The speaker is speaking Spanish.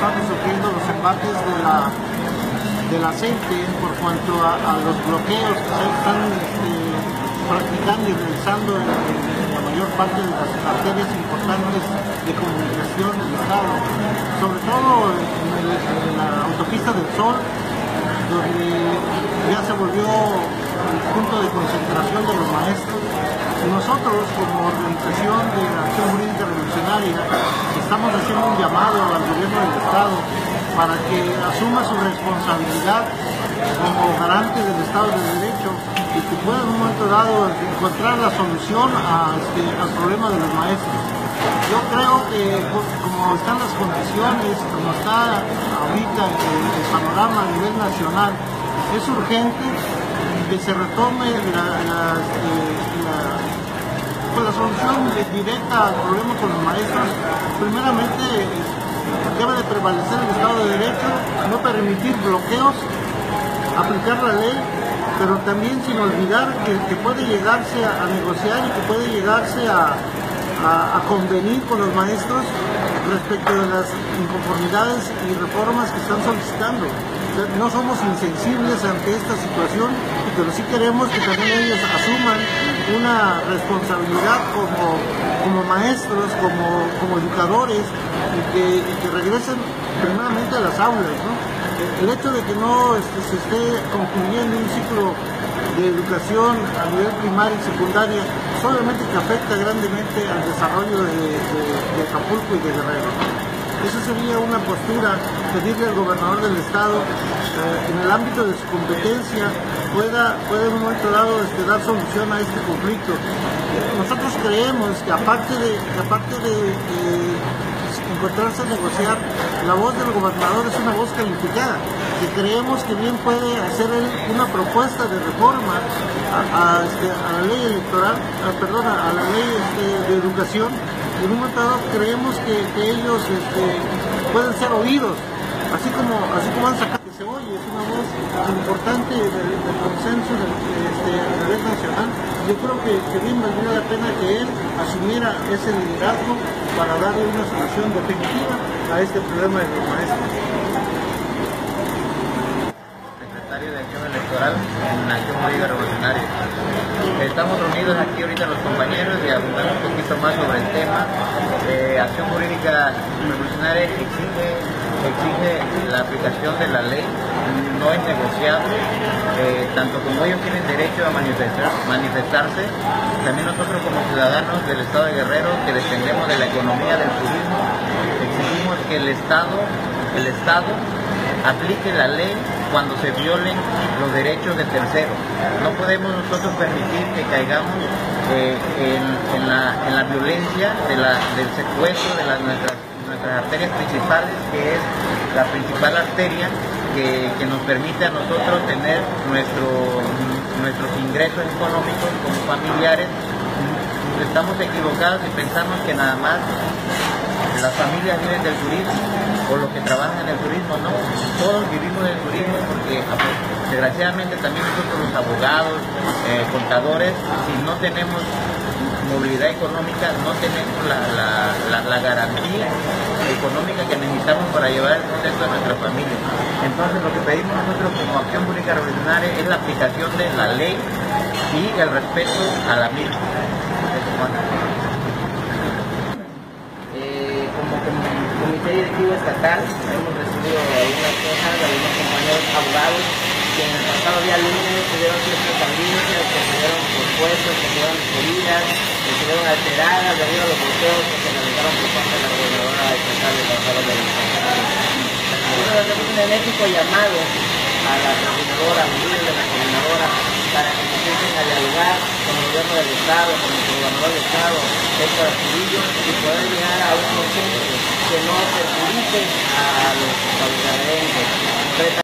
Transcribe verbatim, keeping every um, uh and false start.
estamos sufriendo los embates de la, de la C E N T E por cuanto a, a los bloqueos que se están este, practicando y realizando en, en la mayor parte de las arterias importantes de comunicación del Estado, sobre todo en, el, en la autopista del Sol, donde ya se volvió el punto de concentración de los maestros. Y nosotros, como organización de Acción Jurídica Revolucionaria, estamos haciendo un llamado al gobierno del Estado para que asuma su responsabilidad como garante del Estado de Derecho y que pueda en un momento dado encontrar la solución a, este, al problema de los maestros. Yo creo que como están las condiciones, como está ahorita el, el panorama a nivel nacional, es urgente que se retome la, la, la, pues la solución directa al problema con los maestros. Primeramente, debe de prevalecer el Estado de Derecho, no permitir bloqueos, aplicar la ley, pero también sin olvidar que, que puede llegarse a, a negociar y que puede llegarse a, a, a convenir con los maestros respecto de las inconformidades y reformas que están solicitando. O sea, no somos insensibles ante esta situación, pero sí queremos que también ellos asuman una responsabilidad como, como maestros, como, como educadores, y que, y que regresen primeramente a las aulas, ¿no? El hecho de que no este, se esté concluyendo un ciclo de educación a nivel primaria y secundaria, solamente que afecta grandemente al desarrollo de, de, de Acapulco y de Guerrero. Esa sería una postura, pedirle al gobernador del estado, eh, en el ámbito de su competencia, pueda, pueda en un momento dado este, dar solución a este conflicto. Nosotros creemos que aparte de, que aparte de, de encontrarse a negociar, la voz del gobernador es una voz calificada, que creemos que bien puede hacer él una propuesta de reforma a, a, este, a la ley electoral, a, perdón, a la ley este, de educación. En un momento dado creemos que, que ellos este, pueden ser oídos, así como, así como han sacado que se oye, es una voz importante del, del consenso del, este, a nivel nacional. Yo creo que, que bien valdría la pena que él asumiera ese liderazgo para darle una solución definitiva a este problema de los maestros. Secretario de Acción Electoral en Acción Jurídica Revolucionaria. Estamos reunidos aquí ahorita los compañeros y abundar un poquito más sobre el tema. Eh, Acción Jurídica Revolucionaria exige, exige la aplicación de la ley, no es negociable, eh, tanto como ellos tienen derecho a manifestar, manifestarse, también nosotros como ciudadanos del Estado de Guerrero que dependemos de la economía del turismo, exigimos que el Estado, el Estado aplique la ley cuando se violen los derechos de terceros. No podemos nosotros permitir que caigamos eh, en, en, la, en la violencia de la, del secuestro de las, nuestras, nuestras arterias principales, que es la principal arteria que, que nos permite a nosotros tener nuestro, nuestros ingresos económicos como familiares. Estamos equivocados y pensamos que nada más las familias viven del turismo o los que trabajan en el turismo. No, todos vivimos del turismo porque desgraciadamente también nosotros los abogados, eh, contadores, si no tenemos movilidad económica, no tenemos la, la, la, la garantía económica que necesitamos para llevar el sustento de nuestra familia. Entonces lo que pedimos nosotros como Acción Jurídica Revolucionaria es la aplicación de la ley y el respeto a la misma. Eh, como, como comité directivo estatal hemos recibido algunas quejas de algunos compañeros abogados que en el pasado día lunes tuvieron ciertas audiencias, que se dieron propuestas, que se dieron heridas, que se dieron alteradas debido a los bloqueos que se realizaron por parte de la gobernadora estatal de Gonzalo de la Nosotros hacemos un enérgico llamado a la coordinadora, a los líderes de la coordinadora, para que se empiecen a dialogar con el gobierno del Estado, con el gobernador del Estado, Héctor Astudillo, y poder llegar a un consenso que no perjudique a los guerrerenses.